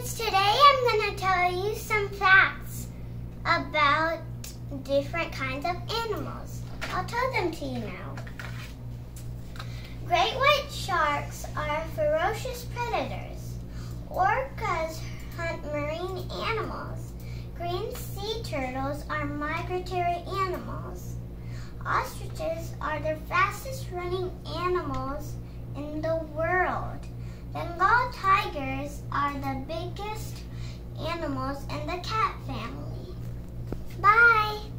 kids, today I'm going to tell you some facts about different kinds of animals. I'll tell them to you now. Great white sharks are ferocious predators. Orcas hunt marine animals. Green sea turtles are migratory animals. Ostriches are the fastest running animals in the world. Bengal tigers are the biggest animals in the cat family. Bye!